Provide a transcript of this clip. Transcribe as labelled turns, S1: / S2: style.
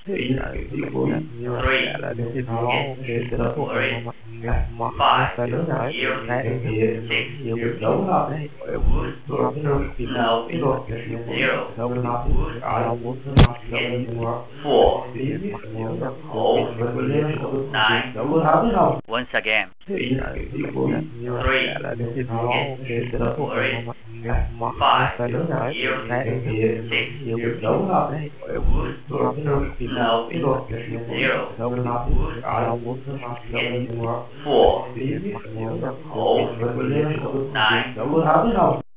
S1: thì như là điều gì đó thì từ đó thuộc một cái lớn rồi này nhiều việc đúng không đấy không thì nào ít rồi đâu mình nào muốn mặc nhiều là
S2: Once again.
S1: thì như là điều gì đó thì từ đó thuộc một cái lớn rồi này nhiều việc đúng không đấy không thì nào ít rồi đâu mình nào muốn mặc nhiều là